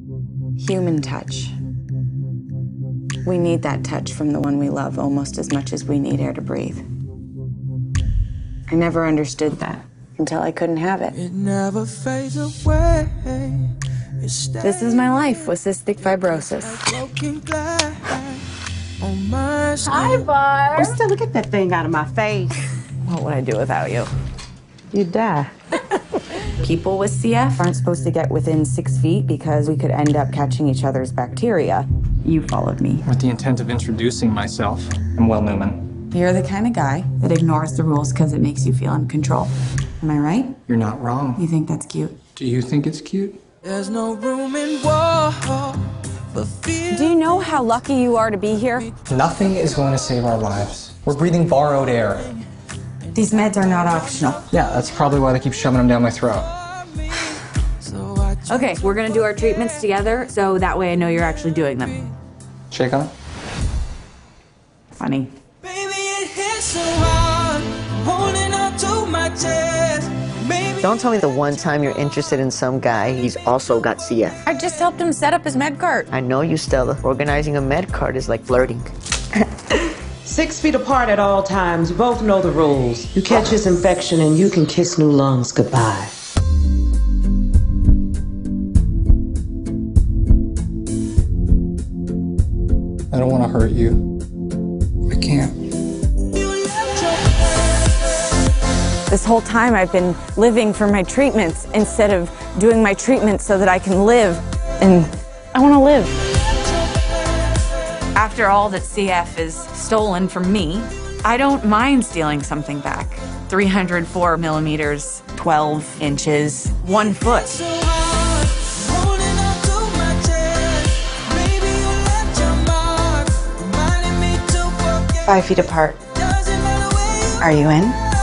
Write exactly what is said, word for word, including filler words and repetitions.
Human touch. We need that touch from the one we love almost as much as we need air to breathe. I never understood that until I couldn't have it. It never fades away. This is my life with cystic fibrosis. Hi, Barb. Oh, Stella, get that thing out of my face. What would I do without you? You'd die. People with C F aren't supposed to get within six feet because we could end up catching each other's bacteria. You followed me. With the intent of introducing myself, I'm Will Newman. You're the kind of guy that ignores the rules because it makes you feel in control. Am I right? You're not wrong. You think that's cute? Do you think it's cute? There's no room in war for fear. Do you know how lucky you are to be here? Nothing is going to save our lives. We're breathing borrowed air. These meds are not optional. Yeah, that's probably why they keep shoving them down my throat. Okay, we're gonna do our treatments together, so that way I know you're actually doing them. Shake on it. Funny. Baby, it hits so hard, holding on to my chest. Maybe Don't tell me the one time you're interested in some guy, he's also got C F. I just helped him set up his med cart. I know you, Stella. Organizing a med card is like flirting. Six feet apart at all times. You both know the rules. You catch his infection and you can kiss new lungs goodbye. I don't want to hurt you. I can't. This whole time I've been living for my treatments instead of doing my treatments so that I can live. And I want to live. After all that C F is stolen from me, I don't mind stealing something back. three hundred four millimeters, twelve inches, one foot. Five feet apart. Are you in?